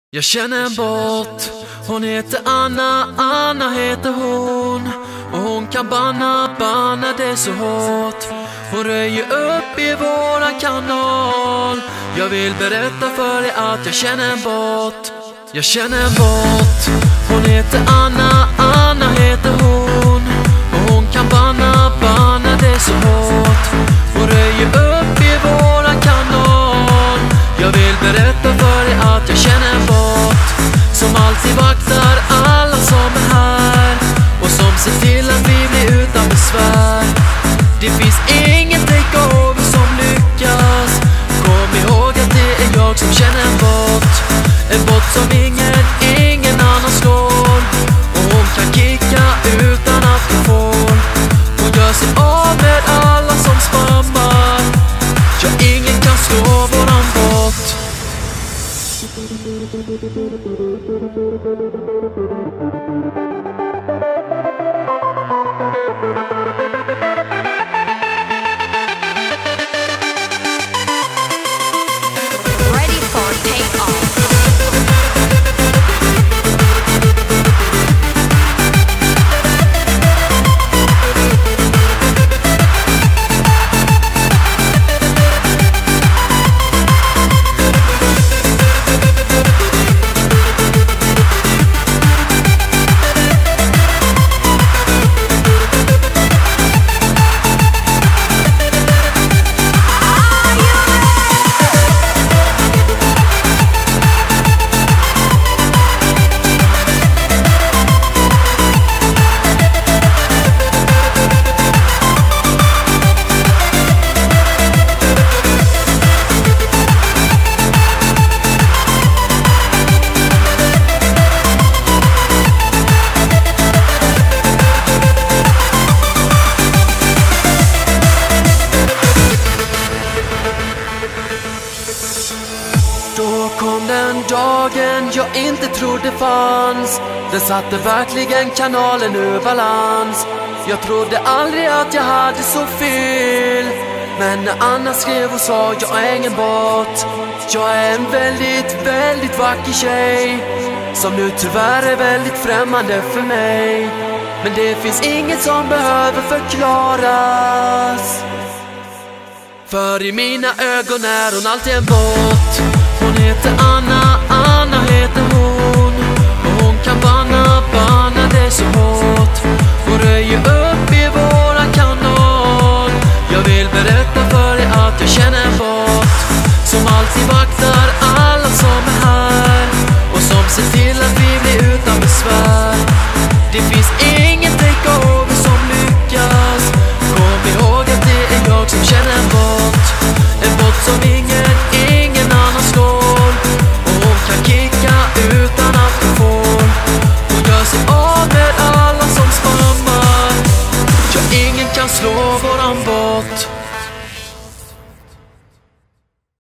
Jag känner en bot, hon heter Anna, Anna heter hon. Och hon kan banna det så hårt. Hon röjer upp i våran kanal. Jag vill berätta för dig att jag känner en bot. Jag känner en bot, hon heter Anna, Anna heter hon. Och hon kan banna det så hårt. Hon röjer upp i våran kanal. Jag vill berätta för dig att jag känner en bot som alltid vaktar alla som är här och som ser till att vi blir utan besvär. Det finns ingen takeover som lyckas. Kom ihåg att det är jag som känner en bot. En bot som ingen annan slår. Och hon kan kicka utan att hon får. Hon gör sig av med alla som spammar. Ja, ingen kan slå våran bot. Ready for takeoff. Då kom den dagen jag inte trodde fanns. Den satte verkligen kanalen ur balans. Jag trodde aldrig att jag hade så fel. Men när Anna skrev och sa jag är ingen bot. Jag är en väldigt vacker tjej som nu tyvärr är väldigt främmande för mig. Men det finns inget som behöver förklaras. För i mina ögon är hon alltid en bot. Hon heter Anna, Anna heter hon. Och hon kan banna det så hårt. Hon röjer upp i våran kanal. Jag vill berätta för dig att jag känner en bot som alltid vaktar alla som är här och som ser till att vi blir utan besvär. Det finns ingen takeover som lyckas. Kom ihåg att det är jag som känner en bot. En bot som ingen annan slår. Och hon kan kicka utan att hon får. Hon gör sig av med alla som spammar. Ja, ingen kan slå våran bot.